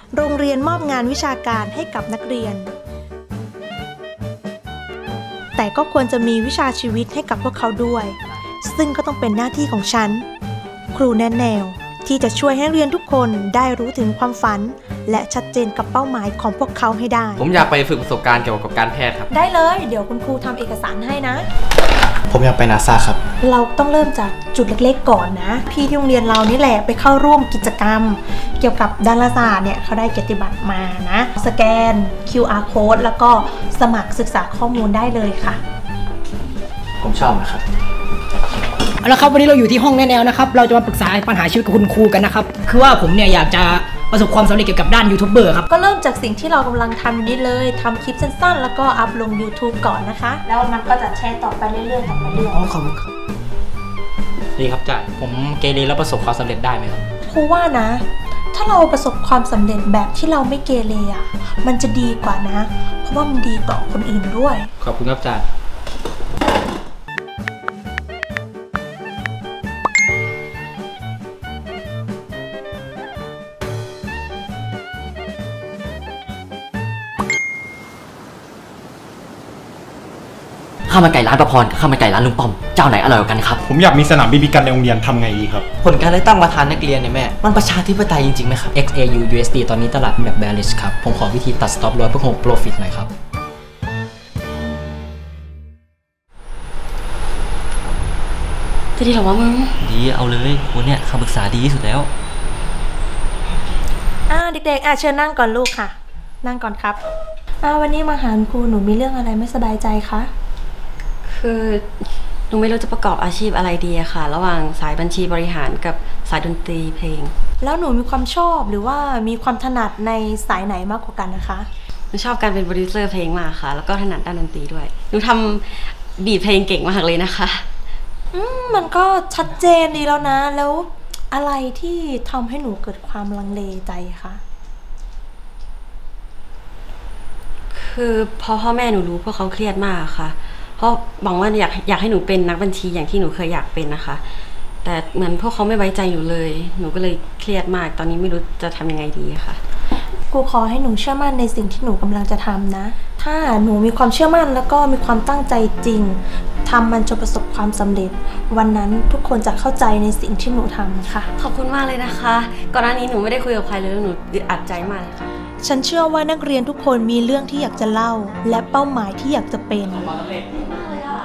โรงเรียนมอบงานวิชาการให้กับนักเรียนแต่ก็ควรจะมีวิชาชีวิตให้กับพวกเขาด้วยซึ่งก็ต้องเป็นหน้าที่ของฉันครูแนะแนวที่จะช่วยให้นักเรียนทุกคนได้รู้ถึงความฝันและชัดเจนกับเป้าหมายของพวกเขาให้ได้ผมอยากไปฝึกประสบการณ์เกี่ยวกับการแพทย์ครับได้เลยเดี๋ยวคุณครูทำเอกสารให้นะผมอยากไปนาซาครับเราต้องเริ่มจากจุดเล็กๆก่อนนะพี่ที่โรงเรียนเรานี่แหละไปเข้าร่วมกิจกรรมเกี่ยวกับดาราศาสตร์เนี่ยเขาได้เกียรติบัตรมานะสแกน QR code แล้วก็สมัครศึกษาข้อมูลได้เลยค่ะผมชอบนะครับแล้วครับวันนี้เราอยู่ที่ห้องแนวนะครับเราจะมาปรึกษาปัญหาชีวิตกับคุณครูกันนะครับคือว่าผมเนี่ยอยากจะประสบความสำเร็จเกี่ยวกับด้านยูทูบเบอร์ครับก็เริ่มจากสิ่งที่เรากำลังทำอยู่นี้เลยทำคลิปสั้นๆแล้วก็อัพลง YouTube ก่อนนะคะแล้วมันก็จะแชร์ต่อไปเรื่อยๆต่อไปเรื่อยๆขอบคุณครับดีครับจ่ายผมเกเรแล้วประสบความสำเร็จได้ไหมครับครูว่านะถ้าเราประสบความสำเร็จแบบที่เราไม่เกเรอ่ะมันจะดีกว่านะเพราะว่ามันดีต่อคนอื่นด้วยขอบคุณครับจ่ายข้าวมันไก่ร้านประพรกับข้าวมันไก่ร้านลุงป้อมเจ้าไหนอร่อยกว่ากันครับผมอยากมีสนามบีบีกันในโรงเรียนทำไงดีครับผลการเลือกตั้งประธานนักเรียนเนี่ยแม่มันประชาธิปไตยจริงๆไหมครับ XAU USD ตอนนี้ตลาดแบบ bearish ครับผมขอวิธีตัด stop loss เพื่อคง profit หน่อยครับจะดีหรอวะมึงดีเอาเลยคนเนี่ยคำปรึกษาดีที่สุดแล้วเด็กๆเชิญนั่งก่อนลูกค่ะนั่งก่อนครับวันนี้มาหาครูหนูมีเรื่องอะไรไม่สบายใจคะคือหนูไม่รู้จะประกอบอาชีพอะไรดีอะค่ะระหว่างสายบัญชีบริหารกับสายดนตรีเพลงแล้วหนูมีความชอบหรือว่ามีความถนัดในสายไหนมากกว่ากันนะคะหนูชอบการเป็นโปรดิวเซอร์เพลงมากค่ะแล้วก็ถนัดด้านดนตรีด้วยหนูทำบีทเพลงเก่งมากเลยนะคะมันก็ชัดเจนดีแล้วนะแล้วอะไรที่ทำให้หนูเกิดความลังเลใจคะคือพอพ่อแม่หนูรู้พวกเขาเครียดมากค่ะเพราะบอกว่าอยากให้หนูเป็นนักบัญชีอย่างที่หนูเคยอยากเป็นนะคะแต่เหมือนพวกเขาไม่ไว้ใจหนูเลยหนูก็เลยเครียดมากตอนนี้ไม่รู้จะทำยังไงดีค่ะกูขอให้หนูเชื่อมั่นในสิ่งที่หนูกำลังจะทำนะถ้าหนูมีความเชื่อมั่นแล้วก็มีความตั้งใจจริงทำมันจนประสบความสำเร็จวันนั้นทุกคนจะเข้าใจในสิ่งที่หนูทำค่ะขอบคุณมากเลยนะคะก่อนหน้านี้หนูไม่ได้คุยกับใครเลยหนูอัดใจมากเลยค่ะฉันเชื่อว่านักเรียนทุกคนมีเรื่องที่อยากจะเล่าและเป้าหมายที่อยากจะเป็น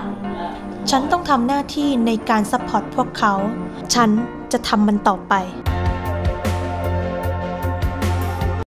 ฉันต้องทำหน้าที่ในการซัพพอร์ตพวกเขาฉันจะทำมันต่อไป